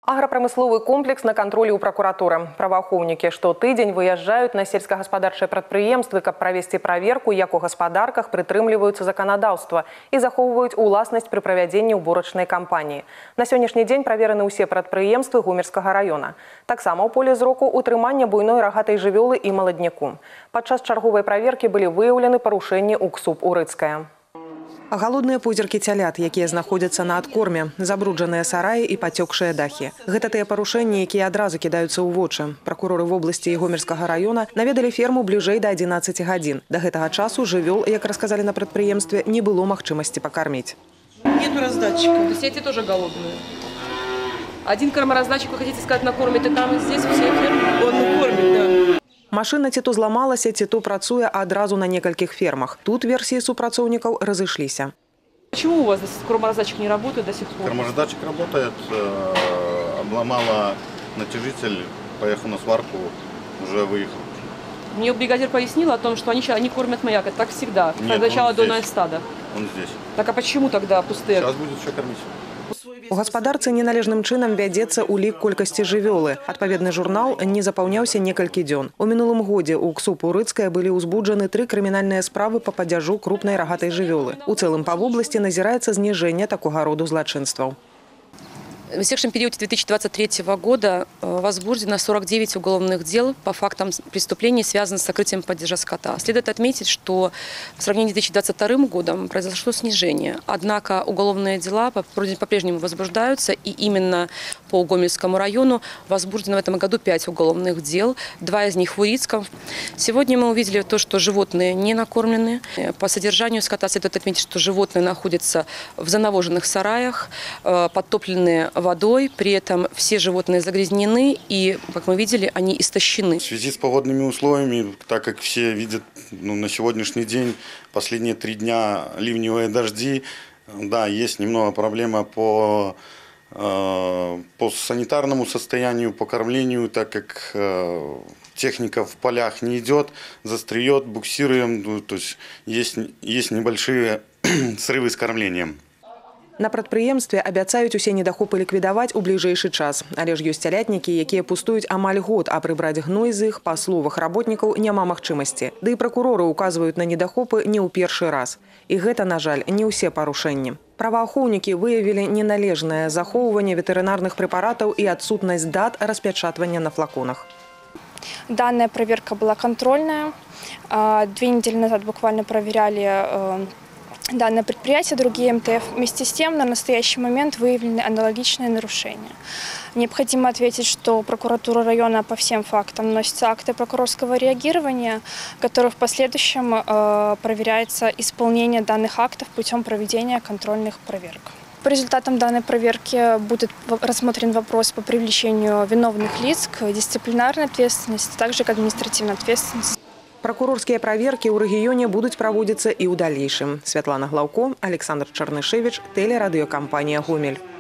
Агропромысловый комплекс на контроле у прокуратуры. Праваахоўнікі штотыдзень выязджают на сельскохаспадарчыя прадпрыемствы, каб правесці праверку, як у гаспадарках прытрымліваюцца заканадаўства і захоўваюць уласнасць пры правядзенні уборачнай кампаніі. На сённяшні дзень правераны ўсе прадпрыемствы Гомельскага района. Таксама ў поле зроку утрымання буйной рагатай жывёлы і маладняку. Падчас чарговай праверкі былі выяўлены парушэнні ў КСУП «Урыцкая». Голодныя позіркі цялят, якія знаходзяцца на адкорме, забруджаныя сараі і пацёкшыя дахі. Гэта тыя парушэнні, якія адразу кідаюцца ў вочы. Пракуроры вобласці і Гомельскага района наведалі ферму бліжэй да 11 гадзін. Да гэтага часу жывёл, як расказалі на прадпрыемстве, не было магчымасці пакарміць. Нету раздатчика. То есть эти тоже голодные? Один кормораздатчик, вы хотите сказать, накормит, и там, и здесь все фермы? Он кормит, да. Машина ці то зламалася, ці то працуе адразу на некалькіх фермах. Тут версии супрацоўнікаў разышліся. Почему у вас кормораздатчик не работает до сих пор? Кормораздатчик работает, обломала натяжитель, поехал на сварку, уже выехал. Мне бригадир пояснил о том, что они кормят маяк, это так всегда, от начала до стада. Он здесь. Так а почему тогда пустые? Сейчас будет еще кормить. У гаспадарцы неналежным чынам вядзецца улік колькасці жывёлы. Адпаведны журнал не запаўняўся некалькі дзён. У мінулым годзе ў КСУП «Урыцкая» былі ўзбуджаны 3 крымінальныя справы па падзяжу крупнай рагатай жывёлы. У цэлым па вобласці назіраецца зніжэнне такога роду злачынстваў. В истекшем периоде 2023 года возбуждено 49 уголовных дел по фактам преступлений, связанных с сокрытием падежа скота. Следует отметить, что в сравнении с 2022 годом произошло снижение. Однако уголовные дела по-прежнему возбуждаются, и именно по Гомельскому району возбуждено в этом году 5 уголовных дел, 2 из них в Урицком. Сегодня мы увидели то, что животные не накормлены. По содержанию скота следует отметить, что животные находятся в занавоженных сараях, подтопленные водой, при этом все животные загрязнены и, как мы видели, они истощены. В связи с погодными условиями, так как все видят, на сегодняшний день, последние 3 дня ливневые дожди, да, есть немного проблема по санитарному состоянию, по кормлению, так как техника в полях не идет, застреет, буксируем, то есть небольшие срывы с кормлением. На прадпрыемстве абяцаюць усе недахопы ліквідаваць у бліжэйшы час. Але ж ёсць цялятнікі, якія пустуюць амаль год, а прыбраць гной з іх, па словах работнікаў, няма магчымасці. Ды і пракуроры указваюць на недахопы не ў першы раз. І гэта, на жаль, не ўсе парушэнні. Праваахоўнікі выявілі неналежнае захоўванне ветэрынарных прэпаратаў і адсутнасць дат распячатвання на флаконах. Данная проверка была контрольная. 2 недели назад буквально проверяли данное предприятие, другие МТФ. Вместе с тем, на настоящий момент выявлены аналогичные нарушения. Необходимо ответить, что прокуратура района по всем фактам вносятся акты прокурорского реагирования, в которых в последующем проверяется исполнение данных актов путем проведения контрольных проверок. По результатам данной проверки будет рассмотрен вопрос по привлечению виновных лиц к дисциплинарной ответственности, а также к административной ответственности. Прокурорскія праверкі ў рэгіёне будуць праводзіцца і ў далейшым. Святлана Глаўко, Александр Чарнышевіч, тэлерадыёкампанія «Гомель».